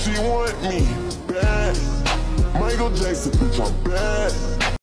She want me bad. Michael Jackson, bitch, I'm bad.